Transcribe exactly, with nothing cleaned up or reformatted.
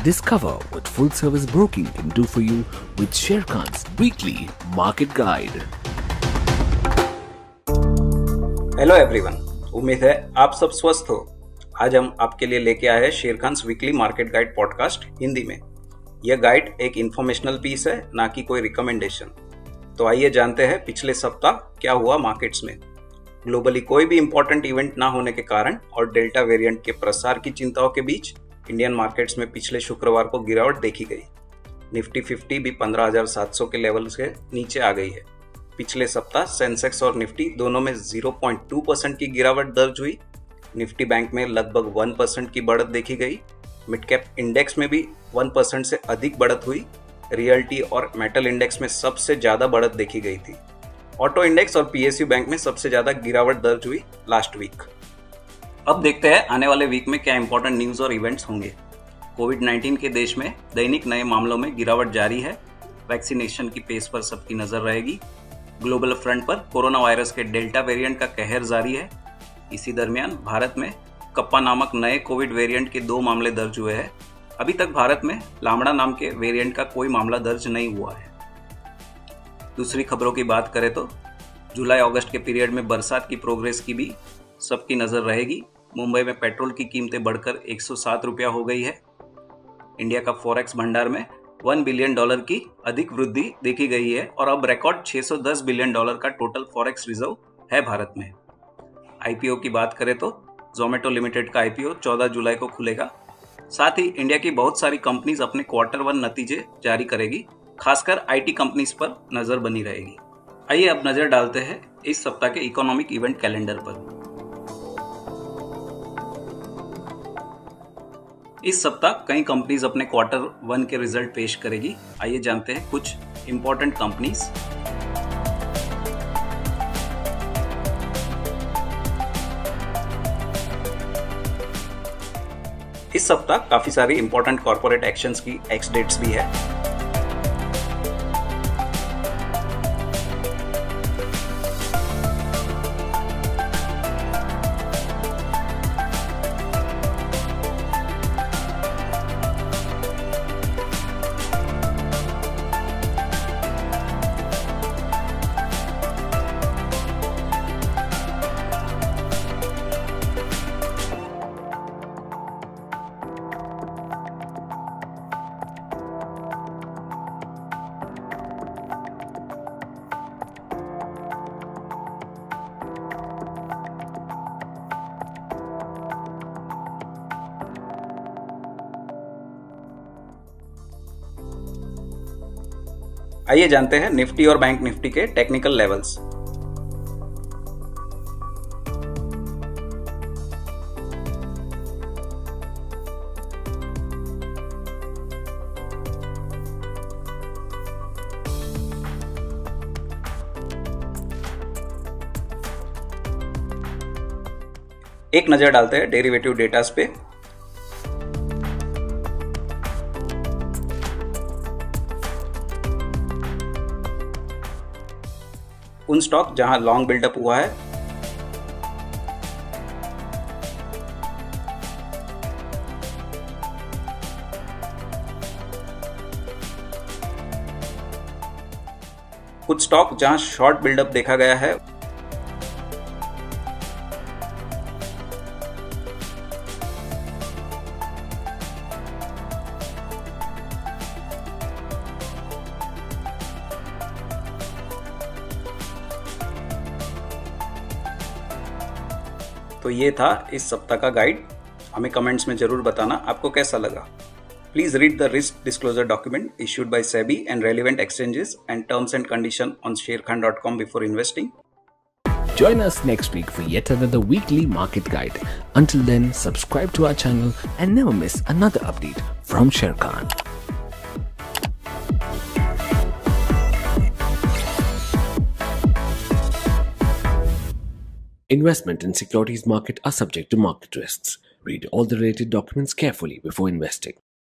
Discover what full service broking can do for you with Sharekhan's weekly market guide. Hello everyone, उम्मीद है आप सब स्वस्थ हो। आज हम आपके लिए लेके आए हैं Sharekhan's weekly market guide podcast Hindi में। यह गाइड एक इंफॉर्मेशनल पीस है, ना कि कोई रिकमेंडेशन। तो आइए जानते हैं पिछले सप्ताह क्या हुआ मार्केट्स में। ग्लोबली कोई भी इंपॉर्टेंट इवेंट ना होने के कारण और डेल्टा वेरिएंट के प्रसार की चिंताओं के बीच इंडियन मार्केट्स में पिछले शुक्रवार को गिरावट देखी गई। निफ्टी फिफ्टी भी पंद्रह हज़ार सात सौ के लेवल से नीचे आ गई है। पिछले सप्ताह सेंसेक्स और निफ्टी दोनों में ज़ीरो पॉइंट टू परसेंट की गिरावट दर्ज हुई। निफ्टी बैंक में लगभग वन परसेंट की बढ़त देखी गई। मिड कैप इंडेक्स में भी वन परसेंट से अधिक बढ़त हुई। रियल्टी और मेटल इंडेक्स में सबसे ज्यादा बढ़त देखी गई थी। ऑटो इंडेक्स और पीएसयू बैंक में सबसे ज्यादा गिरावट दर्ज हुई लास्ट वीक। अब देखते हैं आने वाले वीक में क्या इंपॉर्टेंट न्यूज और इवेंट्स होंगे। कोविड नाइन्टीन के देश में दैनिक नए मामलों में गिरावट जारी है। वैक्सीनेशन की पेस पर सबकी नजर रहेगी। ग्लोबल फ्रंट पर कोरोना वायरस के डेल्टा वेरिएंट का कहर जारी है। इसी दरमियान भारत में कप्पा नामक नए कोविड वेरिएंट के दो मामले दर्ज हुए हैं। अभी तक भारत में लामड़ा नाम के वेरिएंट का कोई मामला दर्ज नहीं हुआ है। दूसरी खबरों की बात करें तो जुलाई अगस्त के पीरियड में बरसात की प्रोग्रेस की भी सबकी नजर रहेगी। मुंबई में पेट्रोल की कीमतें बढ़कर एक सौ सात रुपया हो गई है। इंडिया का फॉरेक्स भंडार में वन बिलियन डॉलर की अधिक वृद्धि देखी गई है और अब रिकॉर्ड छह सौ दस बिलियन डॉलर का टोटल फॉरेक्स रिजर्व है भारत में। आईपीओ की बात करें तो जोमेटो लिमिटेड का आईपीओ चौदह जुलाई को खुलेगा। साथ ही इंडिया की बहुत सारी कंपनीज अपने क्वार्टर वन नतीजे जारी करेगी। खासकर आईटी कंपनीज पर नजर बनी रहेगी। आइए अब नजर डालते हैं इस सप्ताह के इकोनॉमिक इवेंट कैलेंडर पर। इस सप्ताह कई कंपनीज अपने क्वार्टर वन के रिजल्ट पेश करेगी। आइए जानते हैं कुछ इंपॉर्टेंट कंपनीज। इस सप्ताह काफी सारी इंपॉर्टेंट कॉर्पोरेट एक्शंस की एक्स डेट्स भी है। आइए जानते हैं निफ्टी और बैंक निफ्टी के टेक्निकल लेवल्स। एक नजर डालते हैं डेरिवेटिव डेटास पे। उन स्टॉक जहां लॉन्ग बिल्डअप हुआ है कुछ स्टॉक जहां शॉर्ट बिल्डअप देखा गया है। तो ये था इस सप्ताह का गाइड। हमें कमेंट्स में जरूर बताना आपको कैसा लगा। Please read the risk disclosure document issued by SEBI and relevant exchanges and terms and condition on sharekhan dot com before investing. Join us next week for yet another weekly market guide. Until then, subscribe to our channel and never miss another update from Sharekhan. Investment in securities market are subject to market risks. Read all the related documents carefully before investing.